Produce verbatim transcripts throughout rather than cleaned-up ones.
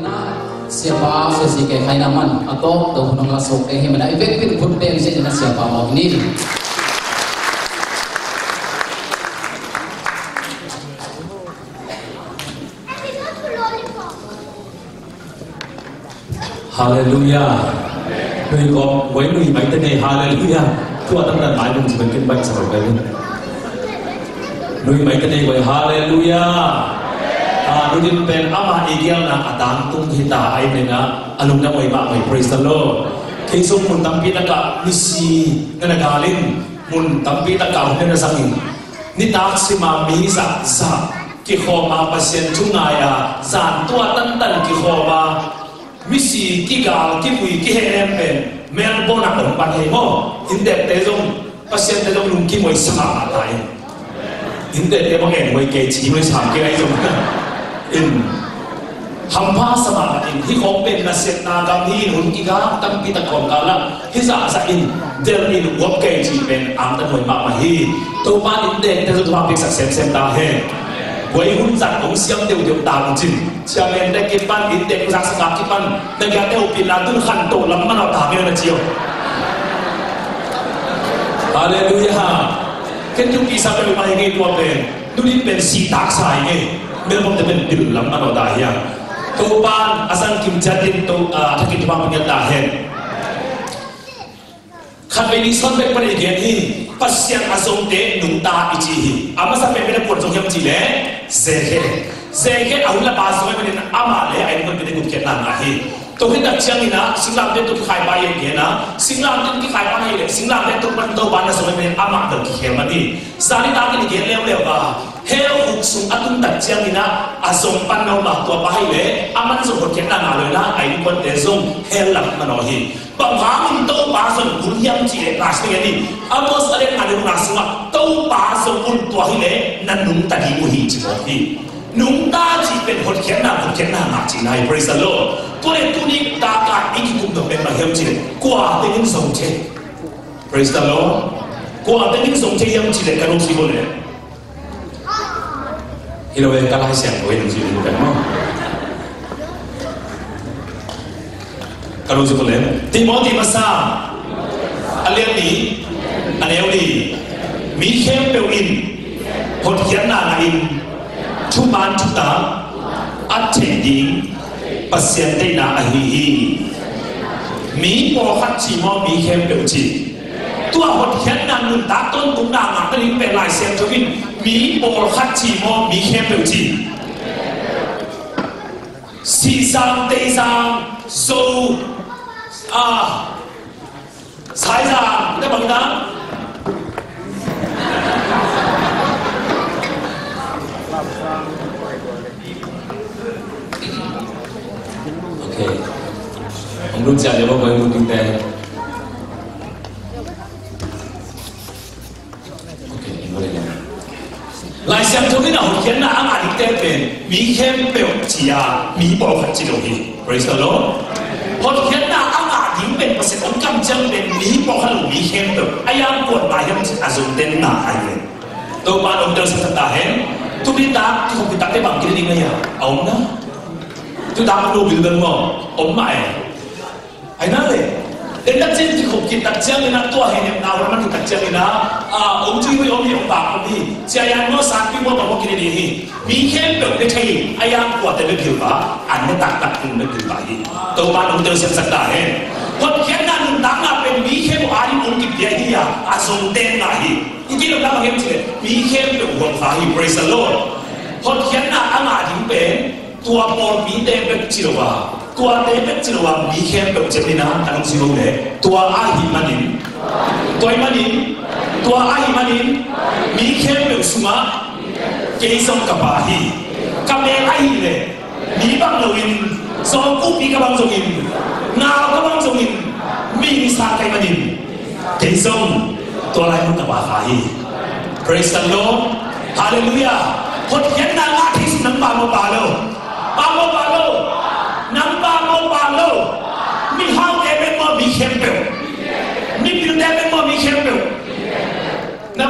na siapa sesi ke khai naman ato to hunong la sok ke himana event pin phut tem se na siapa mo ni Hallelujah. Người có với người bánh tên này Hallelujah. Thua tâm đàn mãi mình chỉ cần kinh bánh sau rồi luôn. Người bánh tên này với Hallelujah. À, người tin bên ama ideal na adang tung kita ai nên na alung na với bạn với praise the Lord. Khi sung mun tampi ta cả misi na nagalin mun tampi ta cả nên na sangin. Ni tak si ma mi sa sa ki khoma pasien chungai a san tua tan tan ki khoma misi kigal kipui kihem pen Melbourne ang panhay mo hindi tezong pasien tezong nung kimoy sama atay hindi tezong en moy kay chimoy sam kay zong in hampa sama in hi khom pen na set na gam hi nun kiga tam pita khom kala hi sa sa in del in wop kay chi pen am ta moy ma ma hi to pa in de tezong ma pik sa sem sem ta he với hun giặc cũng xiêm đều đều tàng chỉnh cha men đây cái ban in để giặc sang cái ban đây cái tiêu pin là tuân khăn tổ lắm mà nó tàng như là chiều Hallelujah cái chung kỳ sao bây mai nghe tua về tôi đi bên xì tạc xài nghe bên một cái bên đựng lắm mà nó tàng ya tô ban asan kim cha tin tô à thắc kim ban bên tàng hen khăn bên đi son bên bên này cái gì pasien azong de nung ta ichi ama sa pemene por jong yam chile zeke zeke aula ba so pemene ama le ai kon pemene gut ket na hi to hin da chiang ina singlam de to khai ba yen ge na singlam de ki khai ba hai le singlam de to ban to ban na so pemene ama de ki khel ma di sari ta ki ge lew lew ba heo uk sung atun da chiang ina azong pan no ma to ba hai le ama so gut ket na na le na ai kon de zong hel lam ma no hi bằng hóa mình tâu bá dần cũng hiếm chỉ để bá sinh đi amos ở đây là được là sao tâu bá dần cũng tua hi lệ nên nung ta đi mua hi chỉ có hi nung ta chỉเป็นคนเขียนหน้าคนเขียนหน้าหนักจริงไง praise the Lord ตัวเด็กตัวนี้ตาการอีกกลุ่มต้องเป็นมาเฮียมจริงกว่าเต็งส่งเช praise the Lord กว่าเต็งส่งเชเฮียมจริงกันลูกสิบคนเลยที่เราเองก็ไล่เสียงตัวเองสิบคนกันมั้งkalau sekolah Timothy masa alian ni alian ni mikhem pewin hot kian na lain chuman chuta attending pasien te na ahi mi po khat chi mo mikhem pewchi tua hot kian na nun ta ton tung na ma ta ling pe lai sem chawin mi po khat chi mo mikhem pewchi si sang te sang so à sai ra cái bằng đó ok ông lúc giờ thì bao người muốn kinh tế ok em nói đây lại xem cho cái nào khiến là ám ảnh kinh tế về mỹ khem biểu chỉ à mỹ bỏ phải chỉ đầu đi praise the Lord hot khiến là ám ảnh những bên mà sẽ ông cầm chân bên mỹ bỏ khăn lũ mỹ khem được ai ăn cuộn bài em à dùng tên là ai vậy tôi bạn ông đều sẽ thật ta hết tôi biết ta tôi không biết ta cái bằng cái gì ngay à ông đó tôi ta có đồ biểu đơn mà ông mày ai nói vậy đến đất trên thì không kịp đặt chân lên là tua hình em nào mà thì đặt chân lên là à ông chưa với ông hiểu bạc không đi chỉ ai nói sáng khi mua bằng cái gì mỹ khem được cái gì ai ăn cuộn tên được hiểu bạc anh mới tặng tặng cùng được hiểu bạc gì tôi bạn ông đều sẽ thật ta hết hot khiến là mình đáng là bên mỹ khem của ai cũng kịp vậy đi à à dùng tên là gì những cái đó là em chỉ mỹ khem được hoàn phá hi praise the Lord hot khiến là anh à những bên tua bồn mỹ tên bên chỉ là tua tên bên chỉ là mỹ khem được chân đi na anh không xin lỗi tua ai hi manin tua ai manin tua ai hi manin mỹ khem được suma cái sông cà bà hi cà mẹ ai hi lệ mỹ bằng đầu in so cú bị cà bằng dòng in nào cà bằng dòng in mỹ sa cái manin cái sông tua lại một cà bà hi praise the Lord hallelujah hot khiến là ngã thì nắm bà một bà đâu bà một bà đâu nắm bà một bà đâu mi hao để bên mò mi khem bèo mi biểu để bên mò mi khem bèo nắm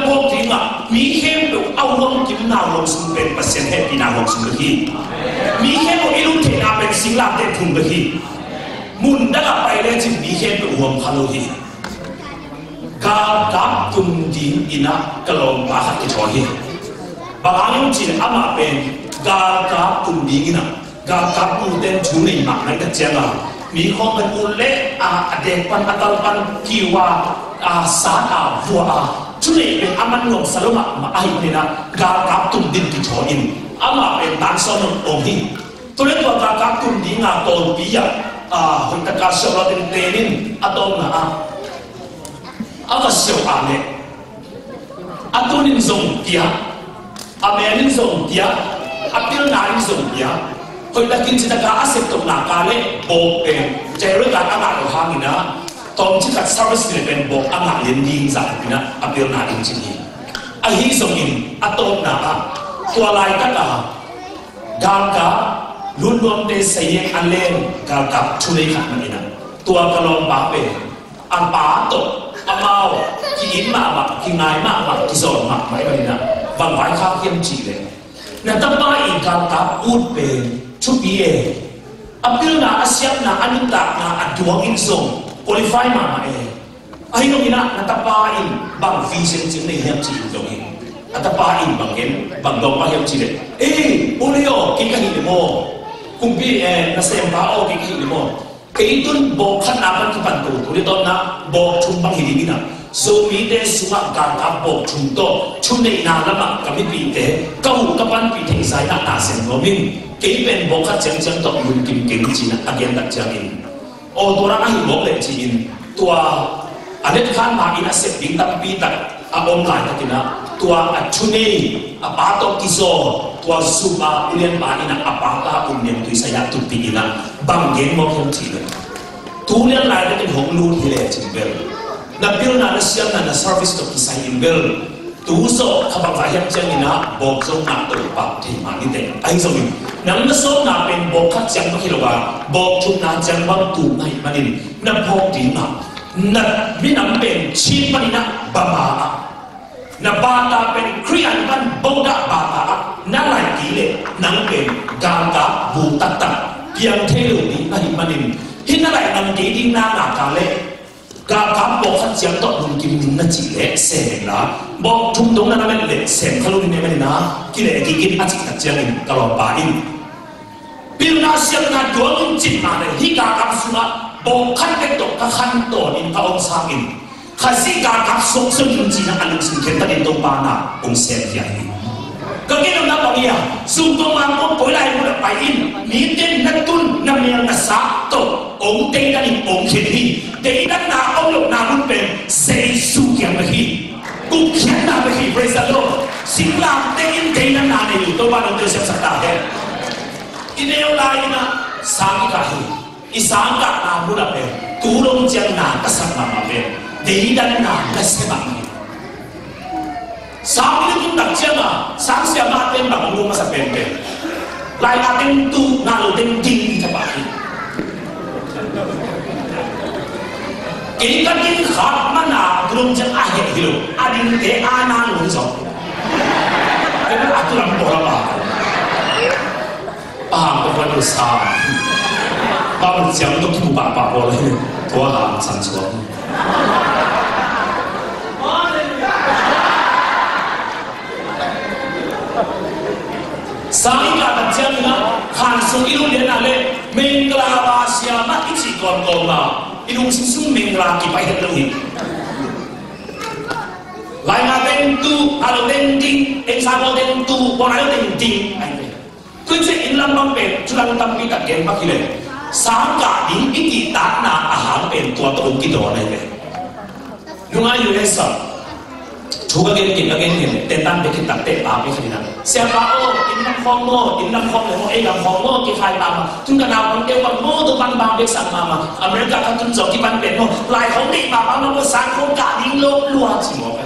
พวกที่อ่ะมีเข้มแบบเอาลงกินนาลงซึ่งเป็นเปอร์เซ็นต์ให้ปีนาลงซึ่งที่มีเข้มแบบอิรุเทนาเป็นสิ่งหลักเด็ดทุ่งที่มุนดักไปเลยจึงมีเข้มแบบรวมคาร์โลที่กากับตุนดินอินะกลองปาหักที่ชอที่บางอย่างจีนอามาเป็นกากับตุนดินอินะกากับอุเดนชูนี่มากในกระเจียงมีข้อเป็นอุเล่อาเด็กปันอัตลปันกิวาอาสาอาฟัวอาชุนี่เป็นอามันงงสลมามาไอ้นี่นะกากับตุนดินที่ชออินอามาเป็นตันสอนองค์ที่ตัวเล็กกว่ากากับตุนดินอ่ะตอนปีอ่ะอ่าคนตะการเชื่อเราเป็นเตนินอะตอมนะอ่ะอาก็เชื่ออาเนี่ยอาตัวนี้ส่งเดียอาแม่นี่ส่งเดียอาเปียนานี่ส่งเดียคนตะกินจิตตะการอาเสพตกหนักการเล่โบเป็นใจเรื่องการอ่านเราหานี่นะตอนที่กับ service เนี่ยเป็นโบอ่านเรียนดีสักนี่นะอาเปียนาจริงๆอาฮีส่งอินอาตอมนะอ่ะตัวลายกันอ่ะกางกาลุ้นรวมเดชเสียงอันเล่นกางกับชุเลขันมันนี่นะตัวกระลองปาเป็นอันปาตกอามาที่อินมาว่าที่นายมาว่าที่สอนมาไม่ไปนะบางวันข้าวเยี่ยมจีเลยนั่นตั้งแต่อีกการกับอุดเป็นชุบเย่อับดุลนาอาเซียนนาอันนี้ตักนาอัดดวงอินส่งคุริฟายมาไม่ไอ้ตรงนี้นะนั่นตั้งแต่อีกบางฟิเซนจิไม่เยี่ยมจีตรงนี้นั่นตั้งแต่อีกบางเห็นบางดอกมาเยี่ยมจีเลยเอ้โอเลโอกินกันหินโมกุมพีเอนัสเซมพาโอกินกันหินโมitu bok kan apa tu pantu, tu itu na bok cumbang hidup ina. So mide sumak gangkap bok cumto, cunde ina lama kami pite, kau kapan pite saya nak nasen nomin, keipen bok kan jeng-jeng tok mungkin kini cina agenda jangin. Oh orang ahi bok le cingin, tua adet kan mak ina seping tapi tak abom lain ina, tua cune apa tok kiso, tua suba ulian mak ina apakah ulian tu saya tu ina. Banggen mau yang cina, tulian lain itu hong lu hilang cimbel. Nabil nana siap nana service tu kisah imbel. Tu so kabang lahir cina bok so nak terlepas di mana deh. Aing so ni, nang so nak pen bok kat jang makin luar, bok cuma nak jang bang tu naik manin, nak bok di mana, nak minam pen cip manina bama. Na bata pen krian ban boda bata, na lain gile, nang pen gangga butata. Yang terlalu di mana manin, hina lain nang jadi nana kale, gagap bokat yang tak mungkin minna cile sehla, bok tundong nana mele sen kalau ini mana kile gigit acik kacangin kalau pain, bila siap na dua muncin mana hingga gagap semua bokat ketok kakanto in taong sangin, kasih gagap sok sengin cina anu sengketa di topana ong sehla. Kagin na bangya, sungtong mampu polai mula pain, mitin natun na miyang nasakto, ong teng na ni ong kini, teng na na ong lok na lumpen, say sukyang mahi, kukyang na mahi, praise the Lord, singlang teng teng na na niyo, to ba nung Diyos sa tahe, ineo lain na sangi kahi, isang ka na mula pe, tulong diyang na kasama mape, teng na nasibang. Sabi itu tak cuma, sang siapa yang bangun rumah sampai, lain ating tu nalu tinggi cepat. Kini kan kini khad mana belum jeng akhir hidup, ading te anak luncur. Kini aturan bola paham kepada dosa. Bapak jam untuk ibu bapak boleh tua ham sanjung. Sami kata jangan hansu ilu dia nale menglawa siapa isi korkoma ilu sisung menglawa kipai terlebih. Lain ada tentu kalau tenting, eksamo tentu, orang tenting. Kunci ilam mampen curang tapi tak gempa kile. Sangka di iki tanah aham pen tua tua kita orang ini. Nungai yuesa. Juga gini gini gini, tentang bikin tak tentang apa sih siapa oh inam kongo inam kongo oh inam kongo kita lama tunggu nawan dia kongo tu bang bang biasa mama Amerika kan tu joki bang beno lai hong ni mama mama sang hong kali lo luar cimo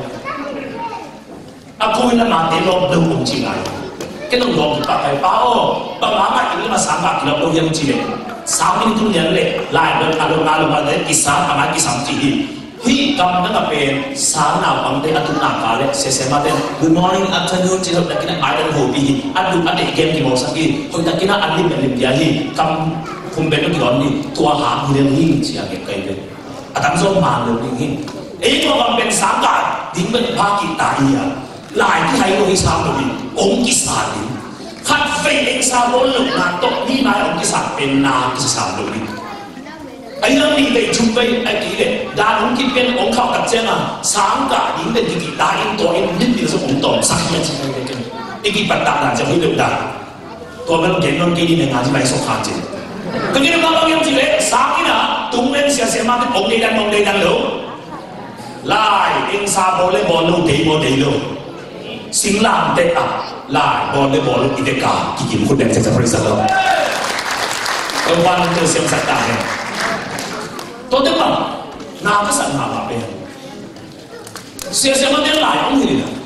aku ini mati lo belum cingkai kita lo kita pakai pao mama ini mah sangka kita lo yang cile sang ini tu yang le lai lo kalau kalau ada kisah sama kisah cili hi kam na pen sa na pang te atu na ka le se se ma ten good morning afternoon chi da kina adan ho bi adu ade game ki mo sa ki hoi da kina alim lim dia hi kam phum ben ki on ni tua ha hi le hi chi a ke kai be atam zo ma lo ni hi e ko kam pen sa ka ding ben pa ki ta hi ya lai ki hai lo hi sa lo bi ong ki sa ni khat fe eng sa lo lo na to ni mai ong ki sa pen na ki sa lo ni ai lo ni be chung be ai ki le da ong ki pen ong khao kat chen a sang ka ding ben ki ta in to in ni ni so ong to sa ki chi kai ke e ki pat ta da ja hi lo da to ben gen non ki ni ne nga ji mai so kha chi cái gì đó bao nhiêu chỉ lệ sáng cái nào tung lên xe xe mang cái ống đây đang ống đây đang lỗ lại anh sa bò lên bò lô đấy bò đấy lô xin làm tệ à lại bò lên bò lô ít cả cái gì cũng đem sẽ ra phải sao ông quan tôi xem sát ta này tôi tức là nào cái sản nào là bên xe xe mang đến lại ông gì nữa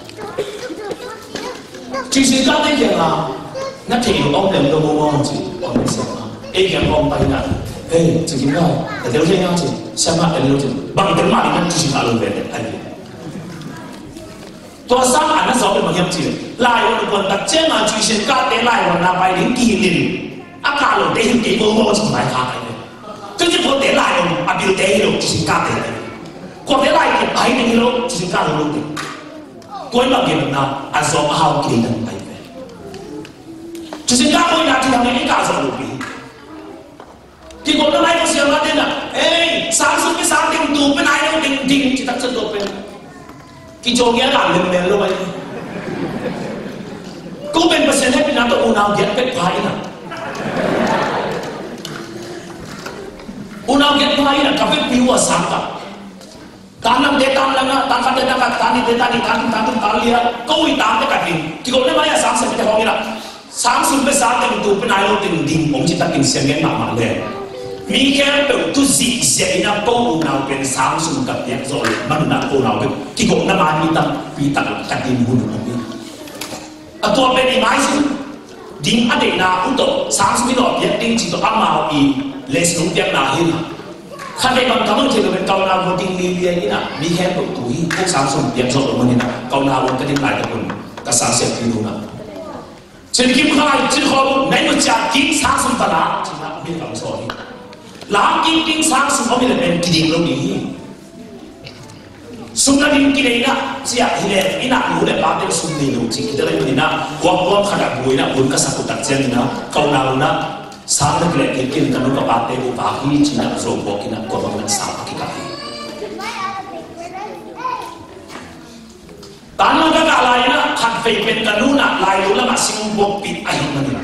chỉ xin các cái gì là nó thì ông đem đâu mua gì ông đem xem ai yang orang tanya, eh, cakap apa? Ada orang yang cakap, siapa ada orang cakap, bang terima dengan cuci kalau beda, ada. Tua sang anak sahabat macam cakap, lai orang pun tak cakap cuci kat dia lai orang nak bayar kini, akal orang dia hindi bawa macam mana kah ini. Jadi pun dia lai orang ambil dia hidup cuci kat dia. Kau dia lai dia bayar dia hidup cuci kat orang dia. Kau ini bagaimana? Azam ahau kiri dan bayar. Cuci kat kau nak cakap ini kat azam lebih. Thì còn nó lại có siêu là tên là ê sáng sớm cái sáng tìm tù bên ai đâu tìm tìm chỉ tắt chân đột bên cái chỗ nghĩa làm lên lên luôn vậy cô bên bác sĩ hết bên nào tụi u nào ghét cái phải nè u nào ghét phải nè cà phê piu ở sáng cả tanam để tam lăng á tam phát để tam phát tani để tani tam tam tam tam lia câu ý tam cái cái gì thì còn nó lại là sáng sớm cái họ nghĩa là sáng sớm cái sáng tìm tù bên ai đâu tìm tìm ông chỉ tắt tìm xem cái nào mà lên mi khen được tu dị dạy na câu nào bên sáng sung cặp đẹp rồi mà nó câu nào bên cái cột nó mang đi tặng đi tặng cắt đi mua được không à tua bên này mai chứ đinh ở đây na cũng tổ sáng sung cái đó biết đinh chỉ tổ âm màu ý lệ sống đẹp nào hết khăn đây bằng cảm ơn thì bên câu nào cũng đinh li li ấy na mi khen được túi cũng sáng sung đẹp rồi mà nên câu nào cũng cái đinh lại được mình cái sáng sớm đi luôn à trên kim khai trên kho này nó chặt kim sáng sung tận á chỉ là biết làm sao đi làm kinh kinh sáng sung không biết là bên kia đâu đi sung là kinh kia này na chỉ là hiện nay ina lúa để bán được sung này đâu chỉ kita lagi ni na quăng quăng khát đặc bùi na bùn cái sắc của đặc trưng na câu nào na sáng được lệ kinh kinh cái nó có bán được của bà hi chỉ là rồi bỏ kinh na có bằng sáng cái cái tan nó cái cái lại na khát phải bên cái nu na lại lúa là mà sinh bột bịt ai mà đi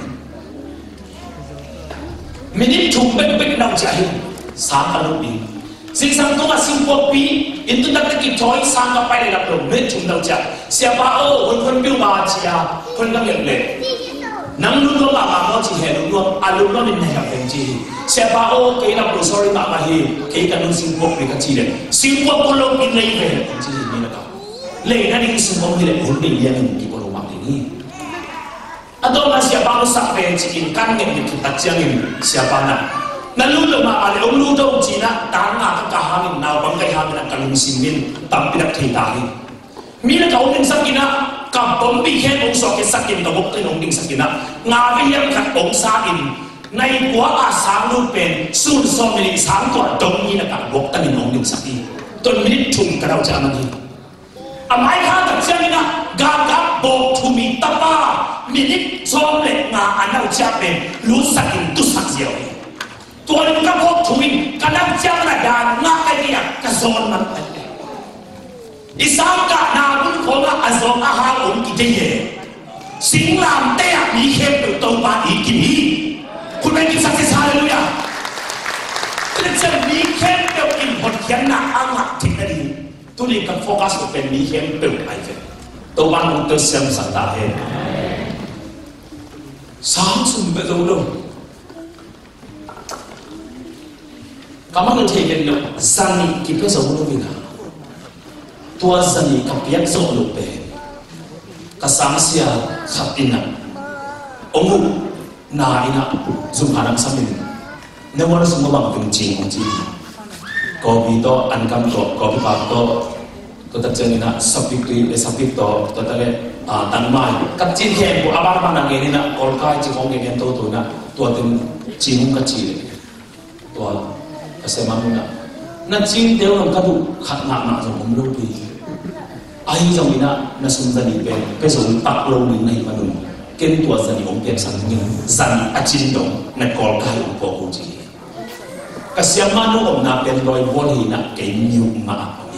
mình chung bên bên nào chạy sáng cả lúc đi sinh sang có mà sinh bột bì itu tak kịp thối sang cả phải để làm đồng bên chung nào chạy siapa ôคนคนbiểu mà chị àคนđang nhận lệ nắng luôn luôn mà mà nó chỉ hè luôn luôn à luôn luôn nên này gặp thành chi siapa ô cái làm đồ sorry mà mà hi cái cái nó sinh bột bị cái chi đấy sinh bột con lông in lấy về thành chi như là lệ nó đi sinh bột như là ổn định liền cái con lông mặc ini atau na siapa mo sampai cikin kan ngem di kita ciangin siapa na nalulu ma ale om lu do cina tanga ka hangin na bangkai hangin ang kalung simin tampi nak thitahi mina ka ong sakina ka bombi khen ong so ke sakin ka bok tin ong ding sakina nga vi yang khat ong sa in nai kwa a sang lu pen sun so mi sang to dong ni na ka bok tan ong ding sakin ton minit thum ka daw cha mani amai kha tak ciangina gagap bok thumi tapa minit som le nga anau cha pen lu sakin tu sak ziauตัวนึงก็พบถุยกำลังเจ้าหน้าดานนักไอเดียกระโซนมันอิสามกะนาบุญของอาซองอาหารองกิจเย่สิงลามเตะมีเข้มอยู่ตรงบ้านอีกกี่มีคุณไม่กินสักสิฮาเลลูยาแต่จะมีเข้มเดียวกินผลเขียนหนักอ่างหนักทิ้งได้ดีทุเรียนกับโฟกัสเป็นมีเข้มเปลือกไอเฟนตัวบ้านมันตัวเสื่อมสันดานเองสามสุ่มไปตรงนู้นkamu ngecek lo zani kita semua bina tua zani kapiak semua be kasamsia khatina omu na ina zum haram samin ne wala semua bang kencing kencing Kopi to ankam to kopi pap to to ta chen na sapik tu le sapik to to ta le tan mai kat chin khem bu abar ma na ge ni na kol kai chi khong ge gen to to na to tin chi hung ka chi le to ka se ma na na chin deu long ka du khat na na so mom lo pi ai jong ni na na sum za ni pe pe so tak lo ni nei ma nu ken tua za ni ong pe sang ni san a chin dong na kol kai u po ku chi kasi manu om na pen loi bol hi na ke new ma ni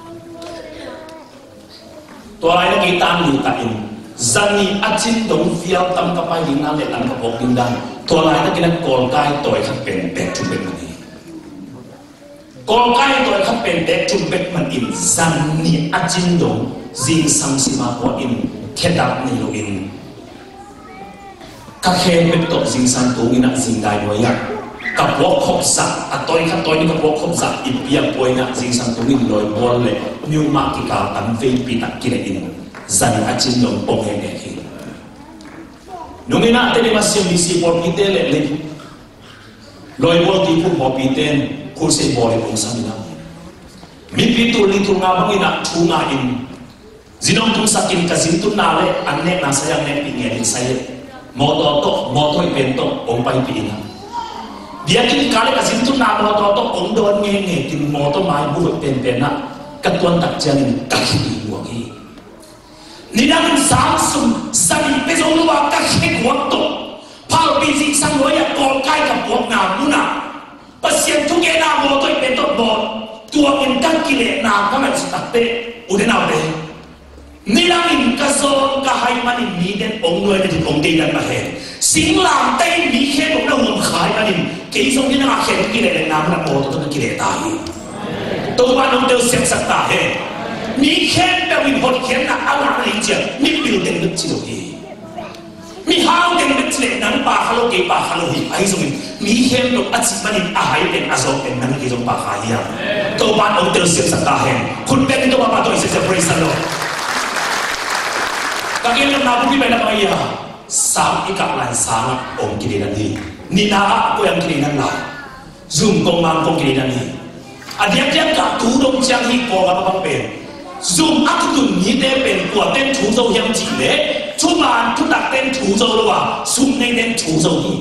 to lai na ke tam ni ta in zani achin dong fiao tam ka pai ding na le tan ka pok ding dan to lai na ke na kol kai toy khat pen pek chu pen ni kol kai toy khat pen pek chu pek man in zani achin dong jing sang si ma ko in khedak ni lo in ka khe pek to jing sang tu ni na jing dai no yakกับวอกขบสักอัตอยขัดตอยนี่กับวอกขบสักอิบเบียป่วยนะสิ่งสังตุนิลอยบอลเลยนิวมากิกาตันเฟยปีตักกิเลอินจันอาจินยงปงเฮเนฮีนุ่งนะเตนิมาเสียมิสีบอลปีเตเลเลยลอยบอลที่ผู้บอลปีเตนผู้เสบอลเลยองศามินะมีปีตุลิตุงาบังอินะทูงาอินจินองตุงสักินกับจินตุนาเลยอันเนนาสยามเนปิเงียนสายมอตโตมอตอยเป็นโตองไปปีนะdia kini kali kasih itu nama atau om don ngenge kini motor mai buat pen-pen nak ketuan tak jalan kaki dibuangi. Ni dalam Samsung sani besok luar kaki waktu. Pal biji sang loya kol kai ke buat namuna. Pasien tu kena motor pentot bot. Tua minta kile nama kan setakte udah nabe. Ni dalam kasong kahai mani ni den om loya di om dia dan mahir. Sing lam tay mi khe om dah om khai mani. Kỹ xong cái nào khen cái này là nam là bồ tôi cái này tài tôi bạn ông đều xem sạch tài hè mi khen bao nhiêu hột khen là áo áo lấy chuyện mi biểu tình được chỉ được gì mi hao tình được chỉ là nắng bà hello cái bà hello hi ai xong mi khen được ăn chỉ mà đi ai đến ăn xong đến nắng cái xong bà khai ya tôi bạn ông đều xem sạch tài hèคุณเป็นตัวbạn tôi sẽ sẽ praise the Lord các em làm nào cũng biết là bao nhiêu sáng cái cặp lại sáng ông kia đến đi ni na aku yang kini nan lah zoom kong mang kong kini nan ni adia dia ka tu dong chang hi ko ga ba pen zoom aku tu ni de pen ko ten chu zhou yang ji le chu man tu dak ten chu zhou lo wa zoom nei ten chu zhou hi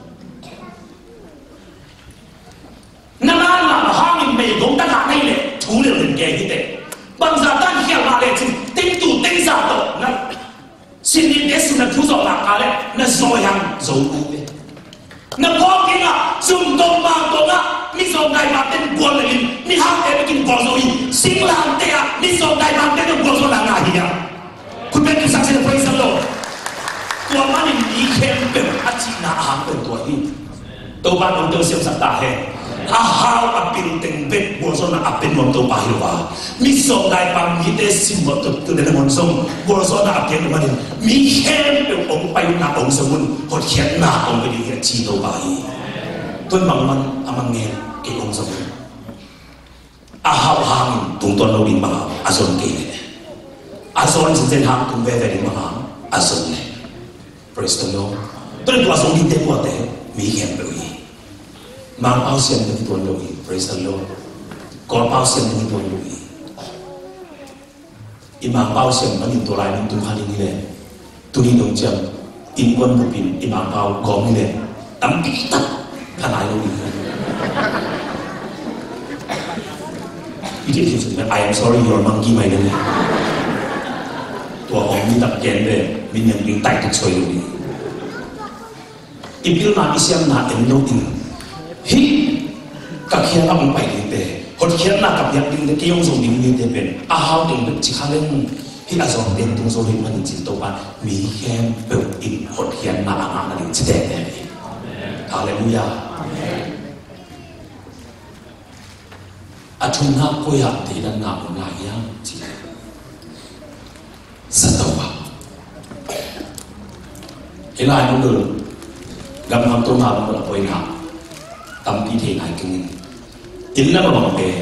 na na na ha min mei gong ta ka nei le chu le len ge hi te bang za tan hiao ma le chu ten tu ten za to na sin ni de su na chu zhou la ka le na zo yang zhou ku na po kina zoom dong bang dong a mi so dai ma ten gol le mi ha te kin gol zo yi sing lang te a mi so dai ma ten gol zo la nga hi ya ku pe ki sa se praise the Lord tua ma ni mi khem pe a chi na a pe tua hi to ba dong to sim sa ta he a hao a pin ten pe gol zo na a pen mom to ba hi wa mi so dai pa mi te sim mo to to le mon song gol zo na a pen ma ni mi khem pe ong pai na ong so mun hot khen na ong pe di chi to ba hi tôi mong man amang nghe cái ông sông à hao hàng tung tuần lâu đi mà à sông kì này à sông trên trên hàng tung về về đi mà à sông này praise the Lord tôi qua sông đi tới qua tới mỹ hiểm rồi mang bao xiêm đến tuần lâu đi praise the Lord có bao xiêm đến tuần lâu đi imang bao xiêm nó nhìn tôi lại nhìn tôi khai đi này tôi đi đồng chậm in quân một pin imang bao có như này tắm kỹ tắtท่านนายรู้ดีวิธีที่สุดเนี่ย I am sorry your monkey ไม่ได้เลยตัวของมีตับแกนเลยมีอย่างยิงไต่ทุกซอยรู้ดีอีพิลนาอิเซียมนาเอ็นโนอินฮิกับเขียนเอาไปดีเตะคนเขียนนากับยักษ์ดิงเตะกี่ยงส่งดิงนี่เตะเป็นอาหารตรงนี้จิคาเล่นที่อาจารย์เรียนตรงโซลิมันจิตตัวบ้านมีแค่เปิดอินคนเขียนนาอามานั่นจิตแดงเลยฮาเลลูยาอาทุนนักก็อยากที่นั่นนักหลายอย่างจริงสัตว์ว่าเฮลัยมันดูกำลังตัวนักมันละไปนักตั้มพิธีไหนกันอินแล้วมันมาเป็น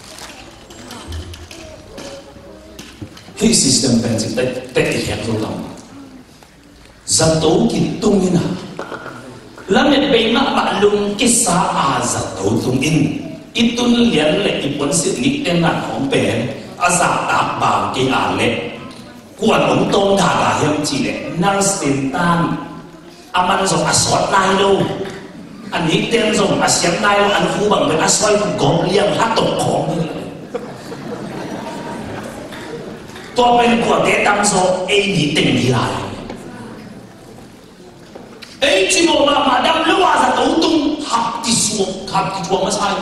ที่สิสเต็มเป็นสิ่งที่เป็นที่แข็งตัวเราสัตว์กินตุ้งนี่นะแล้วเนี่ยเป็นนักบาลุงกิสาอาสัตว์ตุ้งอิน itun lian le ipon sit nik ten nan hong pen azak tak bang ke a le kuan ong tong da ga hiam chi le nar sin tan aman zong asot nai lo an nik ten zong asiam nai lo an fu bang ben asoi fu gom liang ha tok khom ni to pen ko te tam so e ni ting ni la e chi mo ma ma dam lo wa za to tung hap ti su hap ti chuang ma sai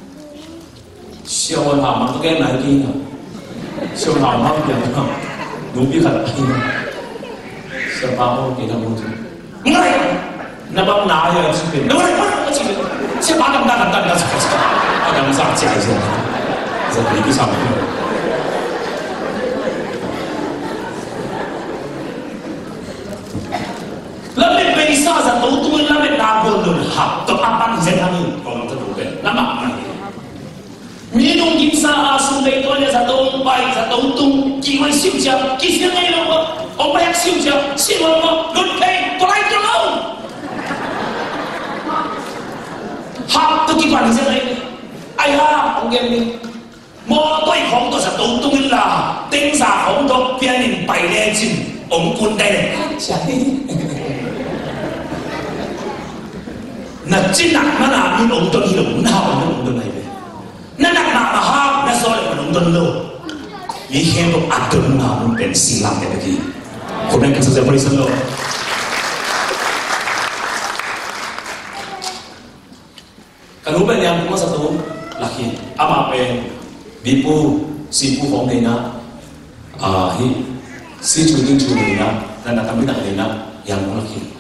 siêu anh làm cái game này kia nè siêu làm mất tiền không đúng biết thật siêu bao nhiêu tiền đâu chứ ngay nó bấm nào giờ chỉ tiền đúng rồi chỉ siêu bán năm năm năm năm năm năm sáu chạy rồi giờ thì cái sao lớp bên bên sao giờ tấu tôi lớp bên nào buồn rồi học tập ăn ăn thì dễ ăn hơn còn nó đủ đấy nó mặc này minum gimsa asu lei tonya sa tong bai sa tong tung ki wan siu cha ki siang ai lo o bai siu cha siu lo good pay to lai to lo hap to ki quan siang ai ai ha ông game ni mo toi khong to sa tong tung la ting sa khong to pian nin bai le chin ông kun dai le cha na chin na na na ni ông to ni lo na ông to nàyนั่นนักหนามาห้ามนั่นซอยมันลงต้นโลมีแค่ต้องอัดเดินมามันเป็นสิ่งลับในเมื่อกี้คนนั้นคือสุดยอดบริสุทธิ์โลกันรู้เป็นยังผมว่าสตูลักกี้อามาเป็นบีปูซีปูของเลยนะอ่าฮิซีจูดิ้งจูเลยนะนั่นนักทำไม่ได้เลยนะยังผมลักกี้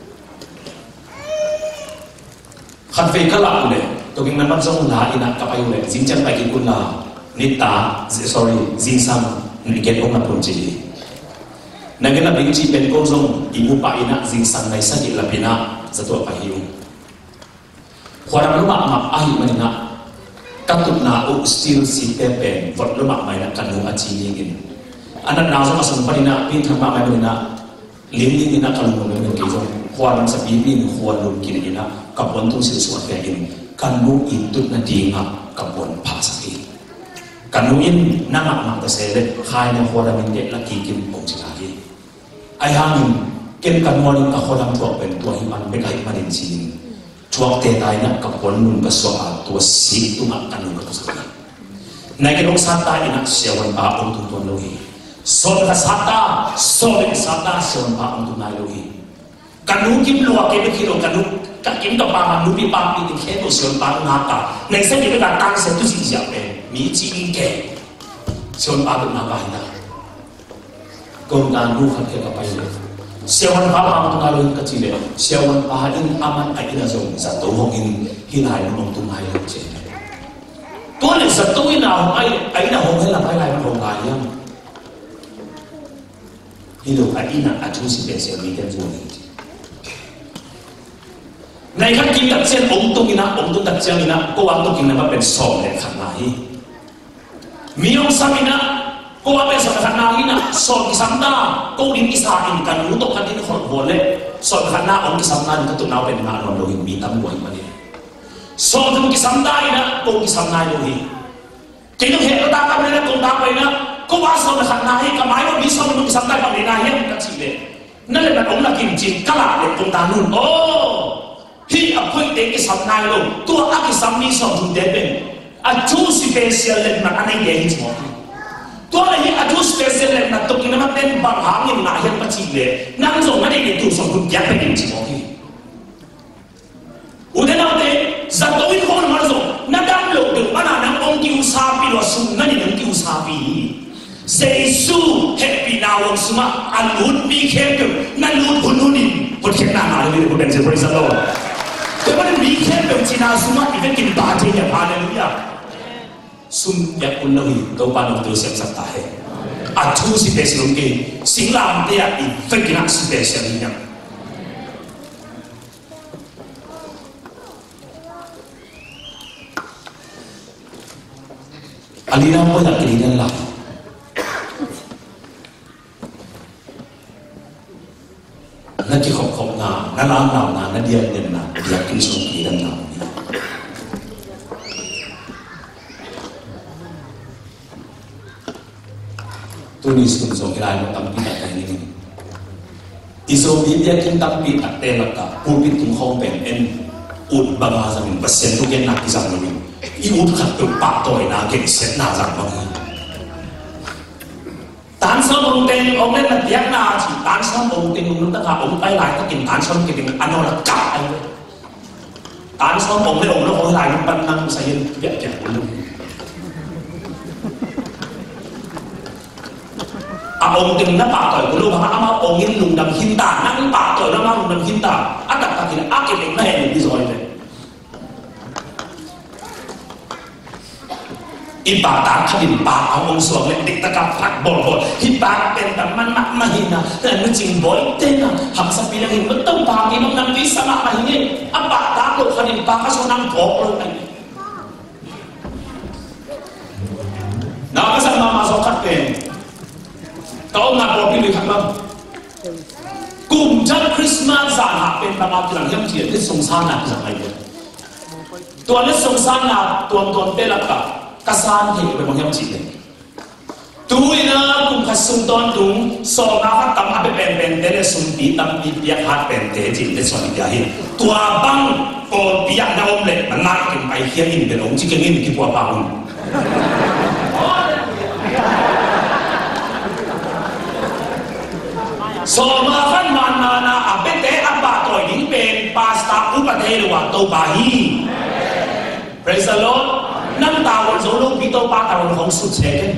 ขัดเฟกก็หลับเลยตัวกินมันมันส่งลาอินักกับอายุเลยจิงจังไปกินกุลานิตา sorry จิงซัมนี่เก็บองค์นับพลจีนั่นก็นับบิงจีเป็นโกซงอิมุปะอินักจิงซัมในสักิลาปินะจะตัวไปหิวความรู้มากมากอาหิมันนะกัตุนาอุสติลสิเตเป็นวัดรู้มากไม่นะกันหูอาจีนี่กินอันนั้นเราจะมาสมบัตินะพิธามากไม่เป็นนะลิ้นนี่นะกันหูมันเป็นกี่จงความสบีบินความรู้กินนี่นะกับวันทุ่งสิสวดแก่กินกันนูอินตุนดีงับกับบนภาษาอีกันนูอินนั่งหนักแต่เสด็จคายในหัวดำเด็ดละกีกินองจิกากีไอ้ห่างเก็บกันวันกับหัวดำตัวเป็นตัวหิมันไม่ไกลมาดินจีนช่วงเตะตายนะกับบนนุ่งกับสวาตัวสีตุมักกันนุ่งกับตัวสีในกระดกสัตตาอินักเสียวันปาองตุนตัวโลหิโซนกับสัตตาโซนกับสัตตาเสียวันปาองตุนนายโลหิกันนูกิมลัวเก็บไปคิโลกันนูกับกินกับปลามันนูปีปลาปีติแค่ตัวเสียงปลาหน้าตาในเส้นนี้เป็นการตั้งเส้นตุสิเสียงเป็นมีจีนแก่เสียงปลาเป็นหน้าตาหน้ากงการนูขัดแค่กับไปเลยเสียงปลาปลามันตาเลยกับจีเลยเสียงปลาอินอามันไอ้อินazongสัตว์ตัวหงอินฮิลายมันลงตุ้งไฮเลยเจตัวเนี่ยสัตว์ตัวอินเอาไอ้ไอ้น่ะหงให้หลับไอ้ลายมันหงลายยังฮิโดไอ้อินอ่ะชูสิเป็นเสียงมีเต็มตัวนี้ในขั้นกินตัดเส้นองตุกินะองตุตัดเส้นนะก็วางตุกินะมาเป็นสองเลยขันนาฮีมีองสามินะก็วางเป็นสองขันนาฮีนะสองกิสัมตาก็ลิ้นกิสาอินกันรู้ตกขันที่คนหัวเล่สองขันนาองกิสัมนาก็ตุนเอาเป็นงานนอนโลหิตมีตั้งไว้มาเนี่ยสองกิสัมได้นะก็กิสัมนาโลหิตกินต้องเห็นก็ตามกันเลยนะกงตามไปนะก็วางสองขันนาฮีกับไม้ว่ามีสองกิสัมได้บางในนาฮีมันก็จีเลยนั่นแหละเป็นองค์ละกินจริงกะลาเลยกงตามนู่นโอ้ที่อภัยเด็กกิสัมนายลงตัวอากิสัมนี้สองจุดเด่นเป็นอาจูสเปเชียลเลนมันอันนี้เองจริงตัวอะไรที่อาจูสเปเชียลเลนมันตกกินมันเป็นบางหางยังหนายังปัจจิเลยนั่งส่งไม่ได้เด็กตัวสองจุดยักษ์เป็นจริงอุดรเอาเด็กจัตวินคนมาส่งนั่งดำลงถึงมันนั่งองค์กิวซาปีว่าสุ่มนั่นยังกิวซาปีเซซูเฮปปี้นาวงสมาอันลุ้นมีเข้มอยู่นั่นลุ้นคนนู้นนี่คนเข้มหน้าหนาเลยคนเป็นเซอร์ไพรส์แล้วแต่ว่ามีแค่เป็นจีน่าสมัยอีเวนต์กินตาเจียพาเลยนี่อ่ะสุนยักษ์คนนั้นตัวปานองตัวเสียงสัตย์ตาเหอาทูสิเปสิลงกีสิงลามเดียอีเวนต์กินนักสิเปสินี่ยังอาลีนาโมยนักกินนั่นละนั่นที่ขอบขอบงานั่นล้างหนาวนานั่นเดียนเด่นนาเดียกินสมุนไพรนั่นหนาวนี่คุณนิสุนส่งให้เราตั้งปีตัดแต่นี่ที่ส่งบิดเดียกินตั้งปีตัดแต่ละกับผู้พิถุงห้องเป็นเอ็นอุดบางอาจจะมีเปอร์เซ็นต์ทุกอย่างนักที่จะมีอีอุดขัดตัวปากตัวน่าเก่งเสียน่าจังบางตานซ้อมองเต็งองเล่นมันเดียกนาจีตานซ้อมองเต็งมันตั้งหาองไปหลายก็กินตานซ้อมกินอันนั้นละกัดไอ้ตานซ้อมองเล่นองแล้วองหลายมันปั้นนั่งใส่ยันเปียกแก่คนลุกอาองเต็งนับปากต่อยคนลุกพระอามาองยินลุงดำหินตานั่งปากต่อยแล้วมาลุงดำหินตาอัดตักตักกินอักเก็บเองไม่เห็นที่ซอยเลยอีปากตาขดินปากเอาองสวงเล็กติดตะกับพักบอลบอลที่ปากเป็นแต่มันมักมาหินะแต่มันจริงบ่อยเต้นนะหักสปีนหินมันต้องปากที่น้องนำวิสมามาหินอ่ะปากตาโดนขดินปากก็ชนน้ำโผล่ลงไปน้าก็สั่งมามาสองขัดเป็นก็เอามาบอกพี่เลยครับว่ากุมจัดคริสต์มาสสารหักเป็นประมาณที่หลังยังเขียนที่สงสารหนักสักไหนเลยตัวนี้สงสารหนักตัวตัวเต้ละกับกษัตริย์ที่เป็นมงคลจีนตัวนี้นะกุมขัดสุนทรดุงสองนักตั้มอาเป็นเป็นเดลสุนตีตั้มปีเปียหัดเป็นเตจิเดส่วนที่ใหญ่ตัวบังโอปียดาวเล็กมันนักกินไปเฮียนินเป็นองค์ที่เก่งนินที่ปัวปังสองนักขันมันนานาอาเป็นเตอับบาตัวยิ่งเป็นปาสตาอุปเทลวะตัวบาฮีPraise the Lord นั่งตาวันโซโล่พิโตปาตาวันของสุดเชน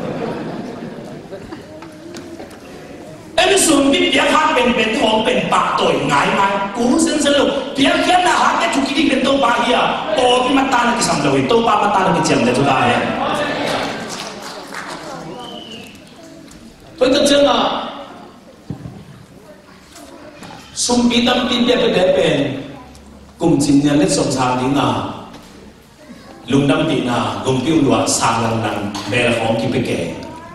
เอ็มสุนบิเปียกฮัเป็นเป็นทองเป็นปากต่อยง่ายไหมกูเส้นสรุปเปียกแค่หน้าฮัแต่ทุกทีเป็นตัวปาเฮียโอ้พี่มาตาหน้ากิสัมเลวตัวปามาตาหน้ากิเจียมเลยทุกท่านเนี่ยเพราะฉะนั้นอ่ะสุนบิตั้มบิเปียกเป็นเป็นกลุ่มจินเนี่ยเล็กสมชายนี่นะลุงดำปีนาลุงปิ้วหลวงสางลังลังเบลของกิไปแก่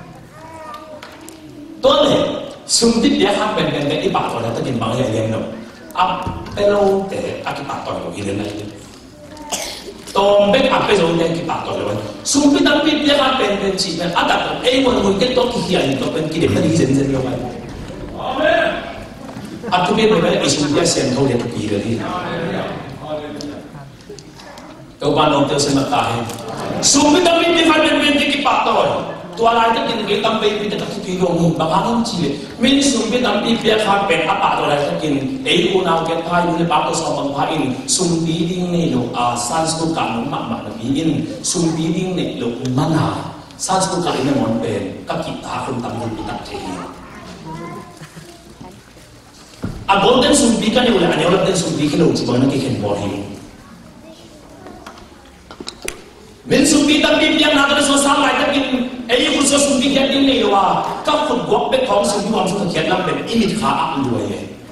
ตัวเนี่ยซุ่มที่เดียร์เป็นเป็นแต่อีปากตัวนั้นตะกินบางอย่างเลี้ยงเนาะอัพเปโลแต่อักกิปากตัวเราอีเรื่องอะไรเนี่ยตัวเบกอัพเปโลเนี่ยกิปากตัวเราซุ่มที่ดำปีเดียร์เป็นเป็นจีเป็นอัดับเอ้วันวันเก็ตตัวขี้เหี้ยตัวเป็นกิเลสไม่ดีเซนเซนเราไปอัพทุกปีเป็นไอ้ซุ่มเดียร์เซนเขาเรียนทุกปีเลยที่ตัวบ้านเราเจอเสนาตาเองสุมิตามิตรฟันเป็นเป็นที่ปากตัวตัวอะไรที่กินกินตั้มไปพิจารณาที่โรงงานบางครั้งจีเลยมินสุมิตามิตรเปียกเป็นapaตัวอะไรที่กินเอ้อุณาเก็บพายุในปากตัวสองบางพายินสุมิดิ้งเนี่ยลูกอาสันสกุลการนุ่มมากมากนะยินสุมิดิ้งเนี่ยลูกมันหาสันสกุลการเนี่ยมันเป็นกับกิตาคนตั้มที่พิจารณาที่อ่ะบนเดินสุมิกันอยู่เลยอันนี้เราเดินสุมิกันลูกจีบมันกี่เข็นบอลหิวมินสุบีตั้งปีเปียกนาตัวสาวๆหลายตั้งกินไอ้ยุคสุสุบีแค่ดิ้งนี่ว่าก็คนกวกเป็นของสุบีความสุขเขียนนำเป็นอิมิตขาอักด้วย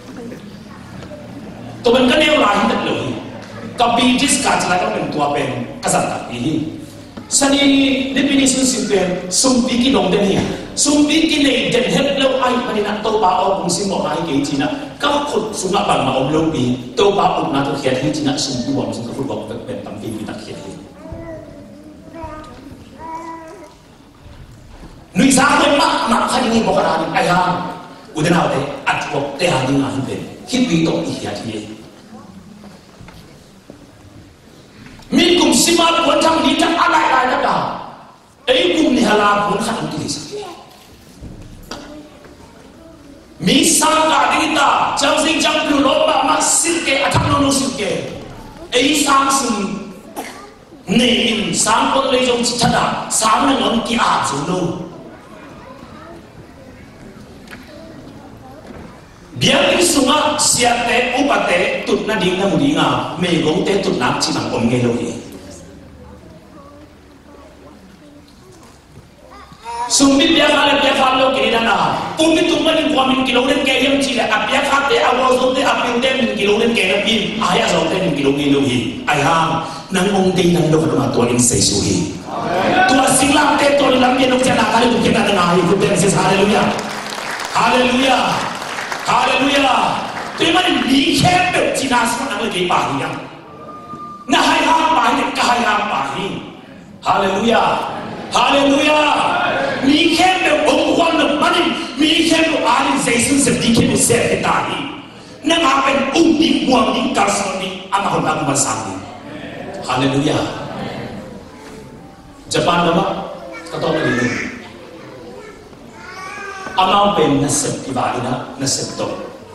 ตัวมันก็เลี้ยวลายหินเลยกับบีจิสการจะอะไรก็เป็นตัวเป็นกษัตริย์ปีนี้สันนี้ดิบินิสุสิเป็นสุบีกินองเดนี่สุบีกินเนี่ยเด่นเฮ็ดเลี้ยวไอ้ปนินัตโตปาเอาบุษบอกไอ้เกจินะก็คนสุนัขบังมาอมเลี้ยวปีโตปาอุนาตัวเขียนให้จินะสุบีความสุขก็พูดบอกเป็นตั้งปีปีตักเขียนนุ้ยสาวเป็นมักมักขยี้บอกอะไรไอ้ห่าอุดรเอาแต่อัดบอกแต่หาดีงานเป็นคิดวิโตอีกอย่างที่มีกลุ่มสิมาผลทำดีทำอะไรอะไรนักด่าไอ้กลุ่มนี้ฮาลาผลขันกิเลสมีสังกัดดีตาจำสิ่งจำดูรบมามาสิเกอทักโนโนสิเกไอ้สังสิ่งนี่สังคนเลยจงจิตดาสังนั่งอนกีอาจูโนเบียร์ที่สุงะเสียเตะอุปเตะตุดนาดิ่งนามุดิ่งอ่ะไม่ลงเตะตุดนักจีนังอมเงยเลยสุมิเบียร์อะไรเบียร์ฟังโลกิริดานะอุมิตุมันความมินกิโลเล่นเกย์ยังจีเลยอ่ะเบียร์ฟังเตะเอาโรสเตะอ่ะพิวเตะมินกิโลเล่นเกย์นะพี่อายะสองเตะมินกิโลเงยเลยไอ้ห่างนั่งองเตะนั่งโลกมาตัวอินเซซูฮีตัวสิงลามเตะตัวลำเย็นองเจนาคาเลบุกเกนาดนาฮีคุณเตะเซซาเลลุยาฮาเลลุยาฮาเลลูยาที่มันมีแค่แบบจีน่าสมันอะไรกี่ป่าหิยังน่าให้ห้ามป่าหิก็ให้ห้ามป่าหิฮาเลลูยาฮาเลลูยามีแค่แบบองค์ความมันมีแค่ตัวอาลิเซซุนเสดีแค่ตัวเสพตาฮีนั่งอาเป็นอุ้งดิ้งบวงดิ้งกาสอนดิ้งอามาคนตั้งมาสังดิ้งฮาเลลูยาญี่ปุ่นnama kata orang ini amal pen nasib tiba ina nasib to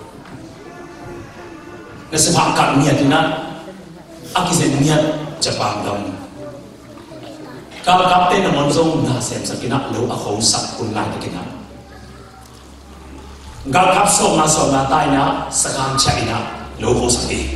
nasib hakkan niat ina akisen niat Jepang dam kalau kapten namun zong nasib sakina lo aku sak pun lai kena gal kap so na so na tai na sakang chaina lo ho sakti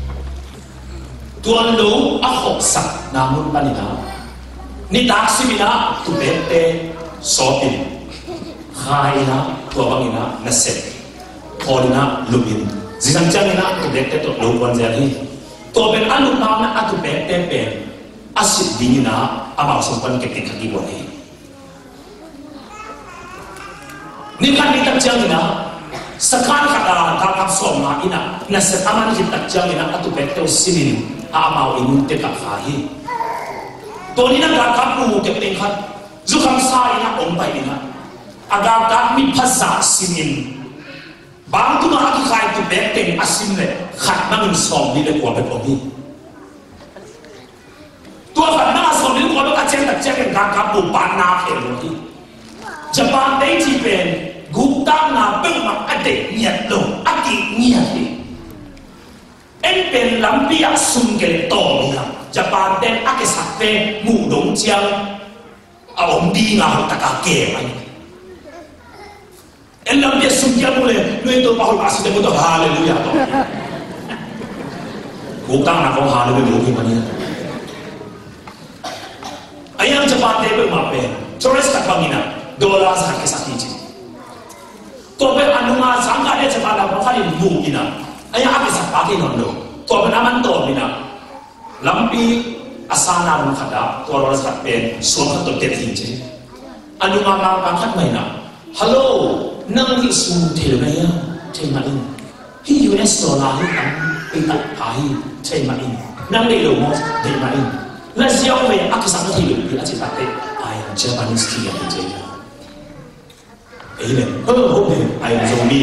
tuan lo aku sak namun panina ni taksi mina tu bete sopin khai na tu abang ina nasib kolina lubin zisang jang ina tu bete tu lo kwan jani tu ben anu na na tu bete ben asid dingina amal sompan ketik kaki boni ni kan ni tak jang ina sekan kata kakap soma ina nasib aman kita jang ina tu bete sinin amal ini tekak khaiตัวนี้นักการขับปูเก็บเองครับจุคำสายนักองไปนี่นะอาการการมีภาษาสิมินบางตัวนักที่ใครตัวแบบเต็งอาศิมเลยขัดนั่งสองนี่เลยกว่าเป็นองนี้ตัวขัดนั่งสองนี่กว่าเป็นการเจ้าแต่เจ้าเป็นการขับปูปานนาเขียนเลยที่จะปานได้ที่เป็นกุตั้งนาเป็นมาอเด็กเงียบลงอดีตเงียบที่เอ็นเป็นลำปียสุนเกลโตนี่ครับจะปานเต้นอักษรเป็นหมู่ดงเจียงเอาอมดีงาตะกาเกะไปเอ็นลำเดียสุนเจียงเลยด้วยตัวพระองค์อาศิเดมุตฮาเลลูยาต่อกูตั้งนักของฮาเลลูยาที่มันนี่ไอ้ยังจะปานเต้เป็นมาเป็นโทรศัพท์ฟังนี่นะดอลลาร์สักกี่สักกี่จีตัวเป็นอนุมาสังกัดเนี่ยจะปานเราเขาให้หมู่กินนะไอ้ยังอักษรปาที่นอนดูตัวเป็นน้ำมันโตนี่นะลำปีอาสานาบุคดาตัวเราสัตว์เป็นสวมขัดตัวเด็ดหินเจอันนี้มาบางบางขัดไหมนะฮัลโหลนั่งที่สูเทลเมียเทมาอินที่ยูเอสดอลลาร์ที่ตั้งเป็นตัดหายเทมาอินนั่งในโลกมอสเทมาอินและเสียวเมียอักษรที่อยู่ที่อาจจะตัดเป็นไอ้เจแปนิสที่ยังเจเอ้ยเนี่ยเออโอเคไอ้ซอมบี้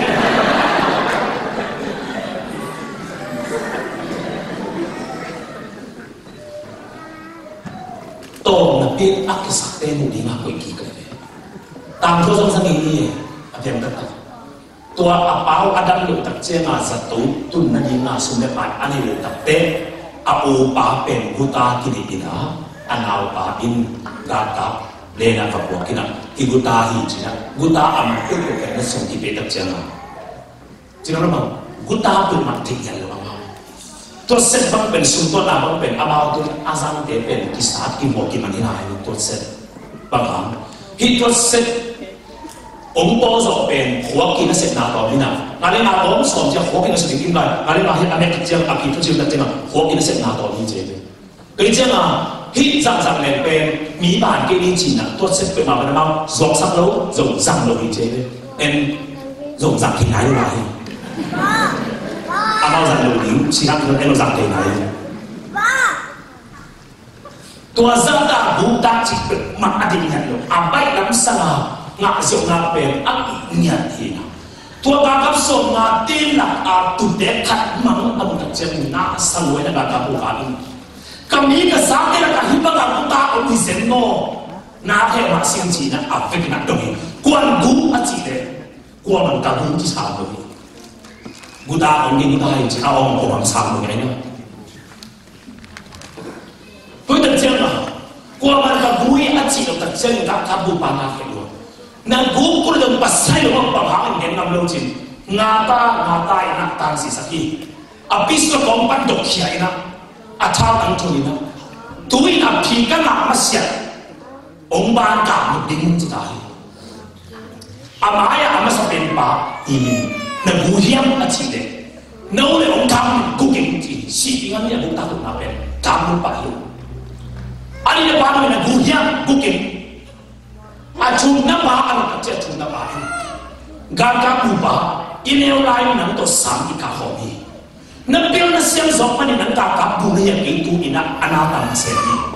โตนับเป็นอักษรเต็มดีมากกว่ากี่กันเลยตามตัวสมสังเกตนี่อภิมตัดตัวอาเปาอดัมลุตัดเจมาสัตว์ตุนนันยิงาสุนัขปันอันนี้ลุตัดเตะอาอูปาเป็นกุตากินิปินาอันเอาปาอินกาตาเลนะกับพวกกินะที่กุตาหิจินะกุตาอามันเป็นคนนั้นส่งที่เป็นตัดเจมาจริงหรือเปล่ากุตาเป็นมันทิ้งยันหรือเปล่าตัวเซตบางเป็นสุนทรนาบางเป็นอามาตัวอาซังเตเป็นกิสตาร์กิโมกิมันนี่นายตัวเซตบางครั้งที่ตัวเซตองค์โตจบเป็นหัวกินเซตนาตอนนี้นะงานนี้นาตอนสองจะหัวกินเซตกินไปงานนี้มาเห็นอเมริกาเจ้าอากิทุจิวนั่นเจ้าหัวกินเซตนาตอนนี้เจ้าก็เจ้ามาที่จังจังเลยเป็นมีบ้านกินจีนนะตัวเซตเป็นมาเป็นมาสองสักโลสองสักโลนี่เจ้าเป็นสองสักที่ไหนรู้ไหมอามาจังเลยดิ้งสิ่งนั้นเป็นเราจังที่ไหนตัวจังตาบูตาจิตเป็นมาอดีตเนี่ยเราอาไปน้ำสลางาเสียงาเป็นอักเนี่ยที่นะตัวการกับส่งมาตีนหลักอาตุเด็กขัดมังอาบุตรเจมินาสลวยในการกับบุคคลก็มีกษัตริย์ในการฮิบกับบุตรเอาที่เซนโนนาเทวะเสียงจีนะอาเฟกนักตรงนี้กวนกูอาจิเดกวนมันกับบุตรที่สามตรงนี้บุตรองค์นี้ได้จะเอาองค์ของสามตรงนี้เนี่ยเพื่อจะเจ้านะกวนมันกับบุยอาจิเราตัดเส้นกับกับบุปผานาเขลวนั่งกูกูเรื่องภาษาอยู่ว่าปัญหาเงินนำลงจินงาตางาตายนักตังสิสักทีอภิสุกองปันดอกเขียนะอาชาตังทุนนะตัวอินอภิกันหนามาเสียองค์บานกามุดิ้งจะได้อามายอามาสเป็นป่าอินนั่งกูเฮียมอาชีเดนู่นเลยองค์ทำกูเก่งจริงสิงั้นเนี่ยบุตรตุนาเป็นทำมุปะอยู่อันนี้เนี่ยบ้านเราเนี่ยกูเฮียมกูเก่งอาชุนน้ำมาอันก็จะชุนน้ำมาการกับบุปผาอินเอลไลน์นั่งตัวสามอีกข้อนี้นั่งเปลี่ยนเสียงสองมันนั่งการกับบุเรียนอินทูอินะอนาตามเสรี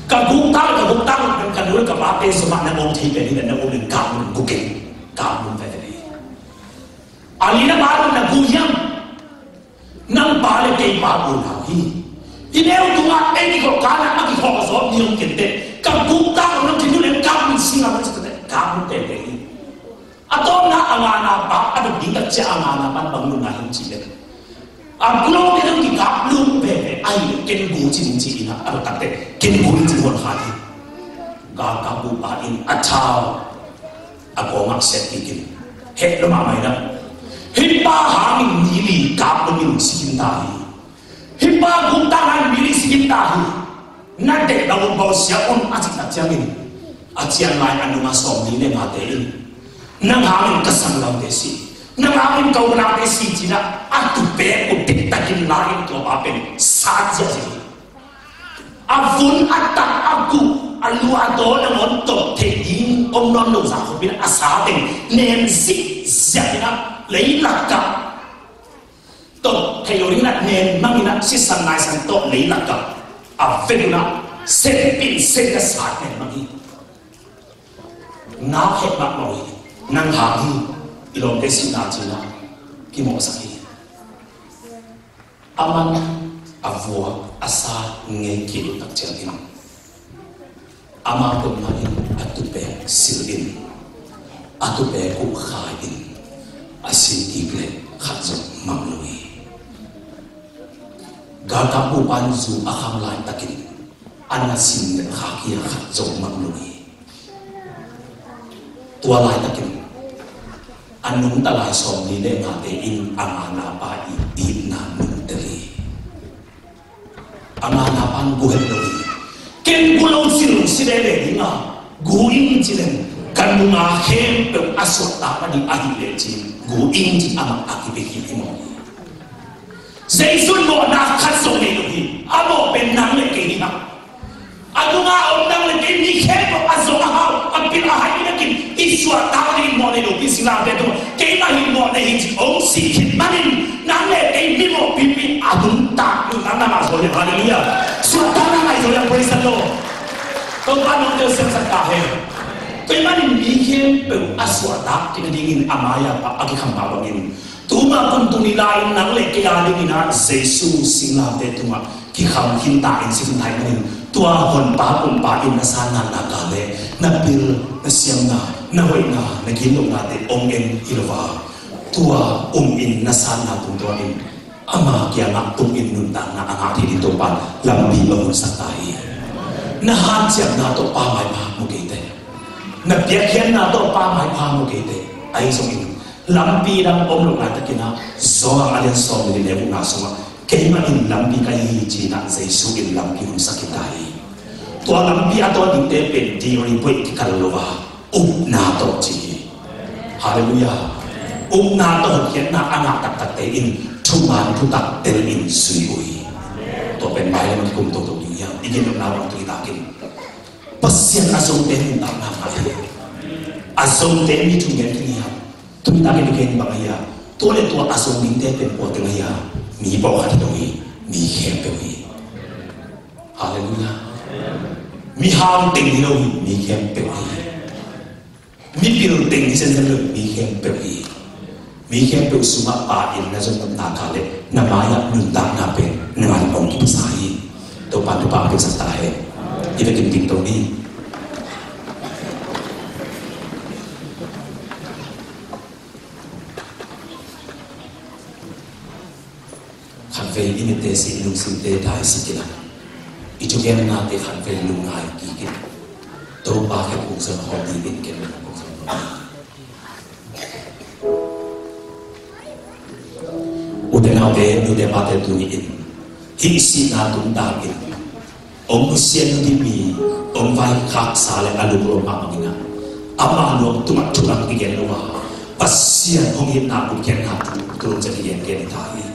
cả cũng ta cả cũng ta cũng cả nuôi cả ba bên số mà nó ôm thì cái này nó ôm đến cả mình cũng kinh cả mình phải đấy anh nó ba nó là cú yam năm ba là cái ba buồn nào hi thì nếu chúng ta ấy thì có cá là ăn thì họ có nhiều tiền tệ cả cũng ta nó thì nó lên cả mình xin là nó sẽ cái cả mình tệ đấy à tôi na anh na ba anh được đi đặt cha anh na ban bằng luôn là hình chỉ đấy à cũng lo cái đó thì cả luôn về ai cái cú chỉ chỉ na anh đặt đấy cái cú chỉ muốn khai cả cả cú ba in à chào à có mặc set cái hết nó mà mày đó hết ba hàng mình nghĩ đi cả mình mình xin ta hết ba cũng ta hàng mình xin ta nãy để đầu bao giờ on à chỉ là cha mình à chỉ là anh mà sống đi nên mà thế nang hamin kasang lang desi nang hamin kau na desi jina atu pe utik takin lain to apen saja ji avun atak aku alu ado na mon to thedin om non lo sa ko bin asa ten nem si zina lấy lạc cả to thầy lori na nem mangina si san nai san to lấy lạc cả a veduna se pin se ka sa nem mangi na het mak loi nang hagi ilong desi na china ki mo sa ki aman avua asa nge ki lu tak chang in ama ko na in atupe silin atupe ku khai in asin ki ple khatso mamlui ga ka pu pan zu akham lai takin anasin khaki khatso mamlui tua lai takin anung talai som ni le nga te in amana pa i di na nun teli amana pan gu het lo ken gu lo sil si le le ni nga gu in chi le kan mu nga hem pe asot ta pa di a hi le chi gu in chi ama a ki be ki mo sei sun mo na khat so le lo hi amo pen nang le ke ni ma adu nga on nang le ke ni khe ko azo a ha a pi a ha ni ke iswa ta ni mo le lo pi sila be do ke ma hi mo le hi ji ong si ki ma ni nang le ke ni mo pi pi adun ta ku nang na ma so le hallelujah so ta na mai so le praise the lord to ba no de sen sa ta he to ma ni mi khe pe aswa ta ki ni ngin amaya pa a ki kham ba lo ngin tu ma kun tu ni lai nang le ke ya ni na jesu sila be tu ma ki kham hin ta in sin thai ni tua hồn ba hồn ba in na san na na ka le na pil na siam na na hoi na na kin lo na te ong en ilwa tua um in na san na tung tua in ama kya na tung in nun ta na anga thi di to pa lam bi ba hun sa tai na han siam na to pa mai pa mu ke te na pia khen na to pa mai pa mu ke te ai so in lam bi dang om lo na ta kina zo a len so ni le na so kay ma in lambi kay hi na Jesu in lambi hun sakitai to lambi ato di te pen di ri poi ki kalova um na to chi hallelujah um na to hian na anga tak tak te in thu man thu tak tel in sui ui to pen mai ma kum to to ni ya igin na wa tu ta kin pasien azong te ni ta na ma azong te ni thu ngen ni ya tu ta ke ni ba ya to le to azong ni te pen po te ya mi bỏ hạt đôi mi khem đôi hallelujah mi ham tình đi đâu mi khem đôi mi biểu tình đi chân chân lực mi khem đôi mi khem đôi suma pa in na dân tâm ta cả lệ na maya nun ta na pe na man ông ki sai to pa to pa pe sa ta he i ve kim ting to ni về imite si lung sim te dai si kila itu gen na te khan ve lung ai ki ki to ba ke ku sa ho di in ken na ku sa u de na de nu de ba te tu ni in hi si na tum da in om sien di mi om vai khak sa le alu ro ma ma na ama lo tu ma tu lang ki gen lo wa pasien hong hin na ku ken na tu ja ki gen ken ta hi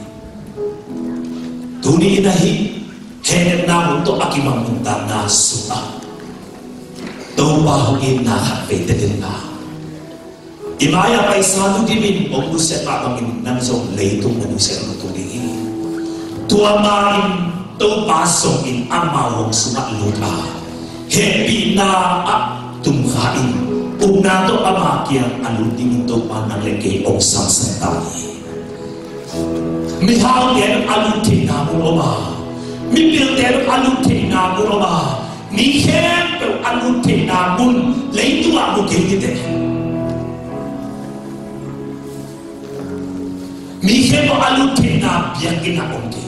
Tuni nahi henet na untuk akimam minta nasua. Tau bahu in na hat pe te na. Imaya pai sanu di min om uset pa bangin nang song leitung na uset na tu ni. Tua main tau pasong in ama wong suma luta. happy na a tum khain umna to ama kia anu ding to pa na le ke ong sam san ta mi hao den anu te na mu ma mi bil den anu te na mu ma mi khem to anu te na mun lấy tu a mu ke ni te mi khem to anu te na biang ki na ong ke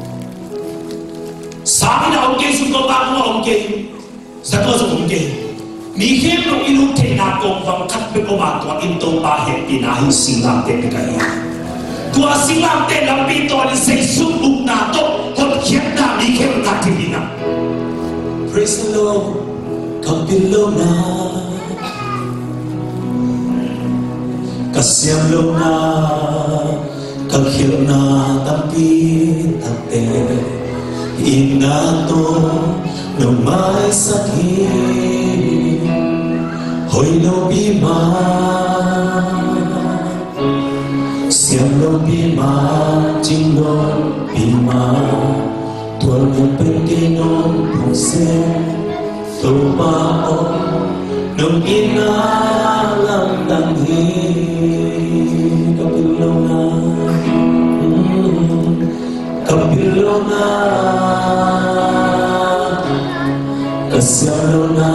sa mi na ong ke su ko ba mu ong ke sa ko su ong ke mi khem to inu te na kong vang khat be ko ma to in to ba he pi na hi sing lam te ka ya tua sing lam te lam pi to ni sei su buk na to hot khem na mi khem ka ti na. Praise the Lord, come below now. Kasiam lo na, kakhil na tapi tate, ina to no mai sakit, hoy no bima, siam lo bima, jing lo bima. Tuan yang pergi non puse Tobao Nung ina lang langhi Kapilona Kapilona Kasyalona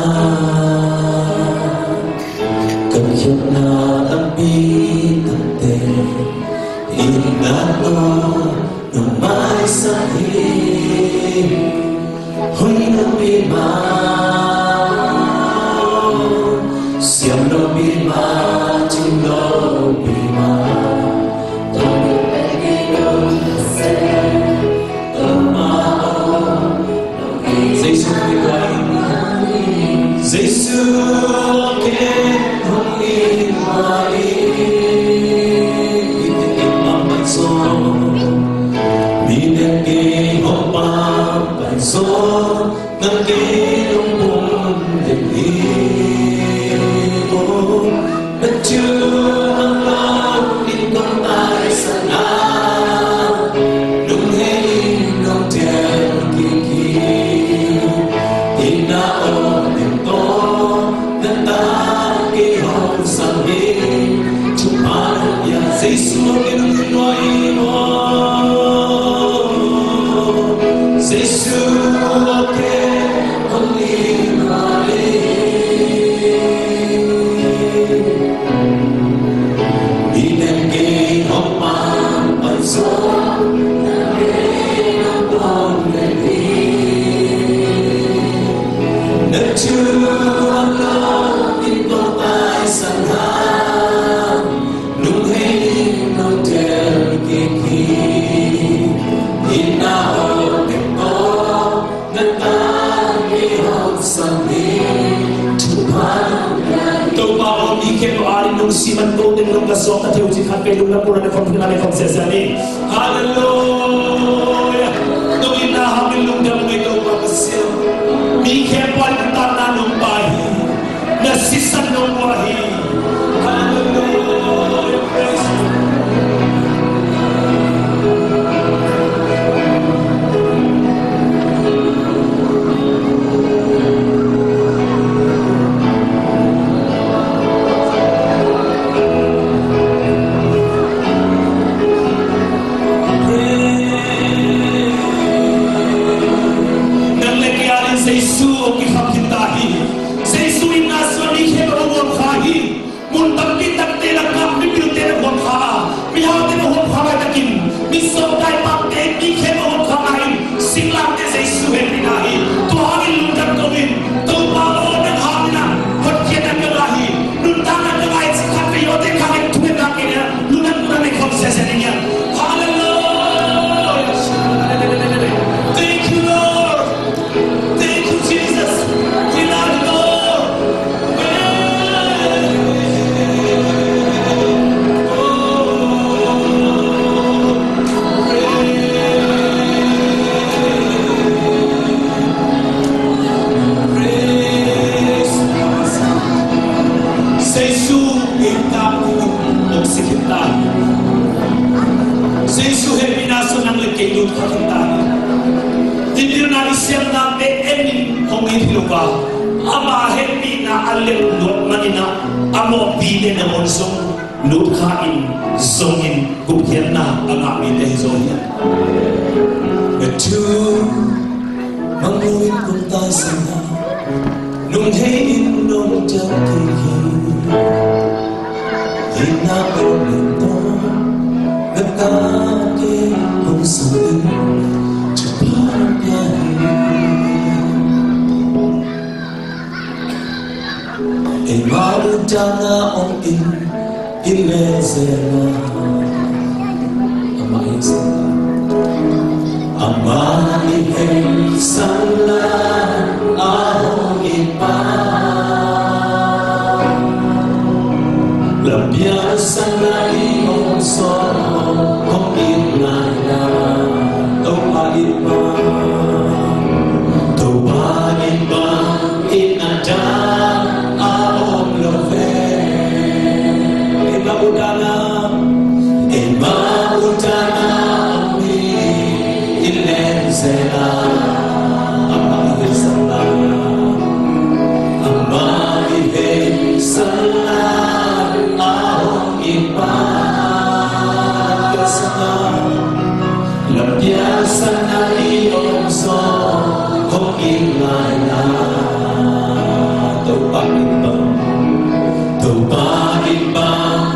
Kakyona tapi tante Ina to Nung mai sakit Hoy no bima Siam no bima Ching no bima Tome pegi no se Tomao Giêsu đi quay Giêsu kết hôn in hoài Ite imam bạch so Mi nên kê hộp ba bạch so Nâng kê đông bồn để đi Đất chưa hăng lao in con tay sẵn á Đúng hê in đông thèm kỳ kỳ In na ô niềm to Đất ta kê hồn sẵn đi Chúng ta ya Giêsu kê đông thiên loài Giêsu kê hồn in loài Siman ko din nung kasok at yung sikhan kayo na pura na kong pinanay kong sesali. Hallelujah! Nung inahamil nung damo ito makasya. May kepal ng tanda nung bahi. Nasisan nung wahi. Hallelujah! Praise you. Ongi Piluka, Ama Hepina Alep Lot Manina, Amo Bide Namonsong, Luka in Zongin, Gupiana, Angami Dezonia. The two Manguin Kuntasana, Nung Hain Nung Jaki, Hina Olito, the Kaki Kusan, Chapaya. In Marutana on in Ilezera Amani Hei Sala Ahong Ipa Labia Sala Ihong Soro Kong Ilana Topa Ipa Topa Ipa Inada Udana, Emma Udana, mi ilenzela, Amma ilsala, Amma ilsala, Ahong ipa, Lapyasana, Lapyasana iyong so, Kong ilana, Topa ipa, Topa ipa.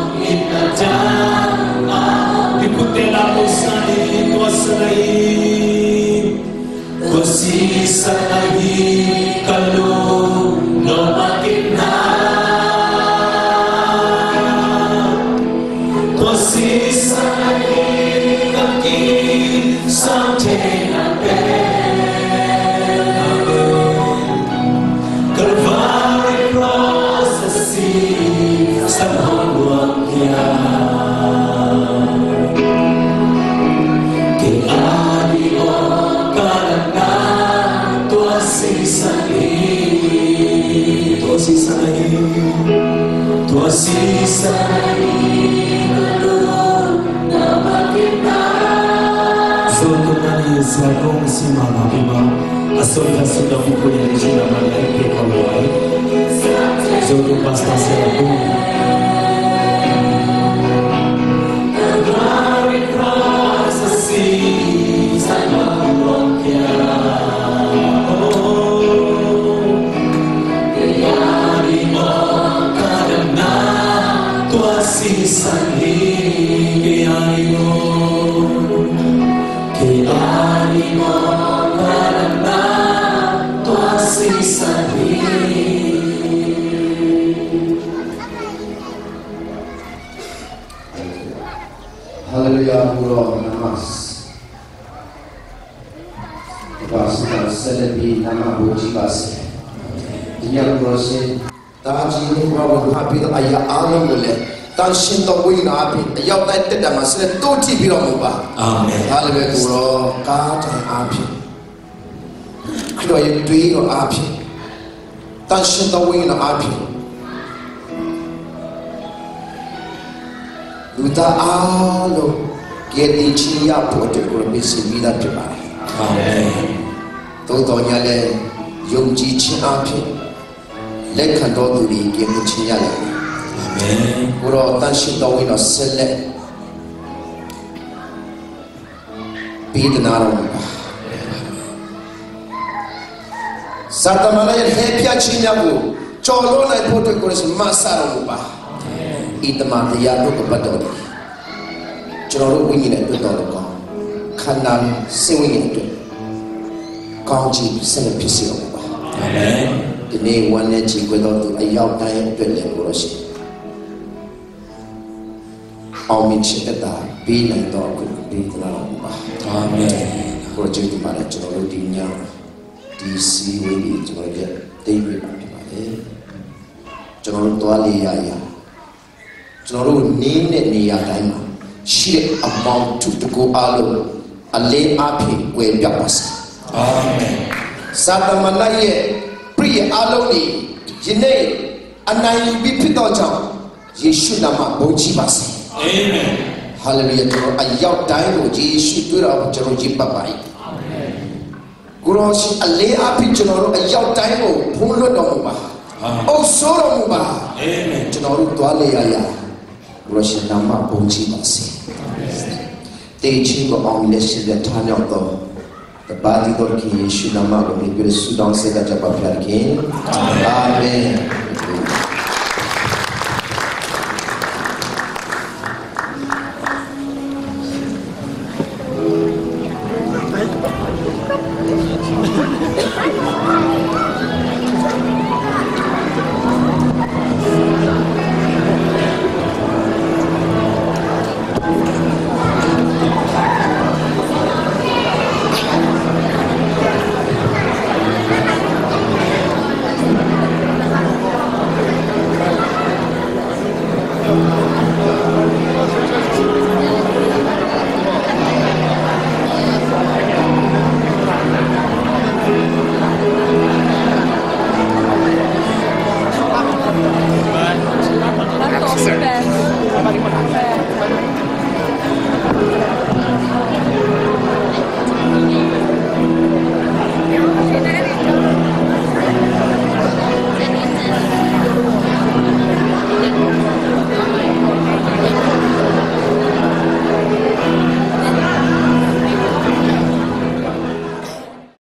Ikutela kusani kuasai kusi sanahi kalu no makina kusi sanahi kaki sampai nabe Calvary cross the sea sanhong kia Sisai, tua sisai, belum nama kita. Suatu kali saya kongsi malam lima, asal sudah pukul yang sudah malam berkawal. Suatu pasta saya pun. Dari prosesi sama lokia. Sisani ke animo, ke animo karena Tuhan sisani. Haleluya, Guru Namas. Kita selebi nama Puji Basi. Dia proses. Taji ni Guru Habib ayah alam boleh. Dan shinto win api, ayat naik tidak masih tuti bilang muba. Amin. Haleluya Guru, kata api. Kita yang dui no api. Dan shinto win api. Uta alo, kedi cia pote Guru misi vida pribadi. Amin. Totonya le, yung cici api. Lekhan do turi kedi cia le. Guru tan shinto wino sele bidnaro Santa Maria hepia chinyabu cholo na ipoto kuris masaro ba itama ya do kepadori choro wingi na do ko kanal sewingi do kaunji sele pisio ba amen dine wane chi kwedo ayau tai pele kuroshi Amin syekata bila itu aku di dalam rumah. Amin. Projek di mana jodoh dinya di sini jodoh dia David di mana? Jodoh tua liya ya. Jodoh ni ne ni ya daima. Syir amount to go alo ale api kue biapas. Amin. Sata mana ye priya alo ni jine anai bipito jam Yesus nama boji basi. Amen. Haleluya. Jero ayat dairo Yesus tu rau jero jipa baik. Amen. Kuroshi alea pichonoro a yaw time pulo domuba. Oh soro muba. Amen. Chonoro toalea. Kuroshi nama bochi basi. They chingo on lesson the tanya of the body of King Yeshu nama go ni Sudan se da jaba Amen.